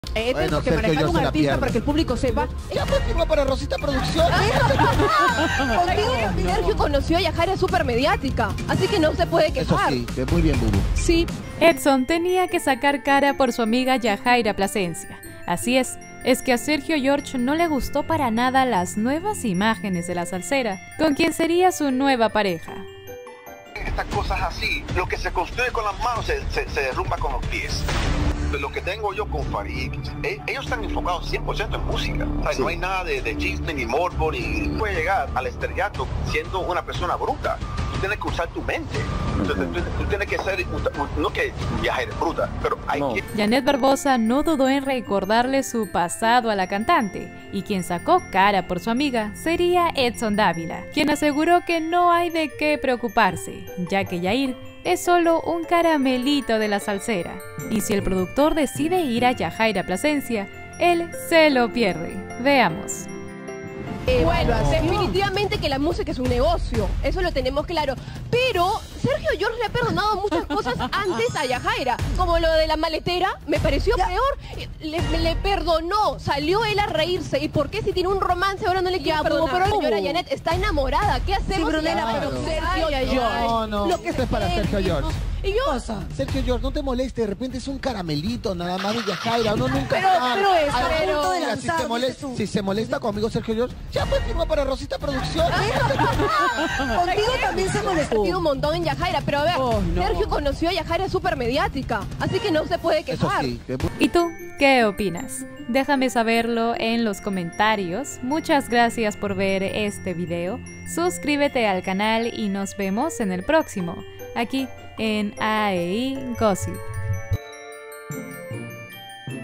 Tengo Bueno, que Sergio manejar George un se la artista pierde. para que el público sepa. Ya pues firma para Rosita Producciones. Contigo Sergio conoció a Yajaira súper mediática, así que no se puede Eso quejar. sí, que muy bien, Bubu. Sí, Edson tenía que sacar cara por su amiga Yajaira Plasencia. Así es que a Sergio George no le gustó para nada las nuevas imágenes de la salsera, con quien sería su nueva pareja. Estas cosas así, lo que se construye con las manos se derrumba con los pies. Lo que tengo yo con Farid, ellos están enfocados 100% en música. O sea, Sí. no hay nada de chisme ni morbo, ni puede llegar al estrellato siendo una persona bruta. Tú tienes que usar tu mente. Entonces, tú tienes que ser, no que viajes de bruta, pero hay que... Janet Barbosa no dudó en recordarle su pasado a la cantante, y quien sacó cara por su amiga sería Edson Dávila, quien aseguró que no hay de qué preocuparse, ya que Yair es solo un caramelito de la salsera, y si el productor decide ir a Yajaira Plasencia, él se lo pierde. Veamos. bueno, definitivamente que la música es un negocio, eso lo tenemos claro. Pero Sergio George le ha perdonado muchas cosas antes a Yajaira, como lo de la maletera, me pareció peor. Le perdonó, salió él a reírse. ¿Y por qué si tiene un romance ahora no le quiere perdonar? Pero señora Janet está enamorada, ¿qué hacemos? Sí, Brunella, Ay, pero Sergio George. No, Lo que esto es para Sergio George. Y yo, Sergio George, no te molestes, de repente es un caramelito nada más de Yajaira, uno nunca Pero- sabe. pero eso, Al pero- punto de Mira, lanzar, si se molesta conmigo Sergio George, ya pues firma para Rosita Producciones. contigo también se molestó un montón en Yajaira, pero a ver, Sergio conoció a Yajaira súper mediática, así que no se puede Eso quejar. sí, que ¿Y tú qué opinas? Déjame saberlo en los comentarios. Muchas gracias por ver este video. Suscríbete al canal y nos vemos en el próximo, aquí en AEI Gossip.